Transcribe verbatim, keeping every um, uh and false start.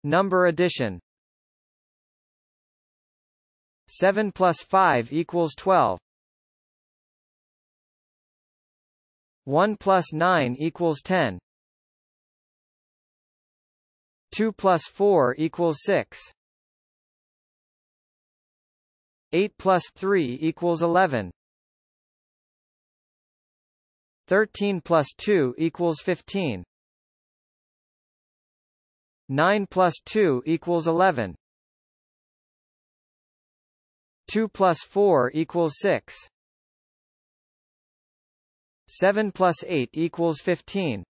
Number addition. seven plus five equals twelve. one plus nine equals ten. two plus four equals six. eight plus three equals eleven. thirteen plus two equals fifteen. nine plus two equals eleven. two plus four equals six. seven plus eight equals fifteen.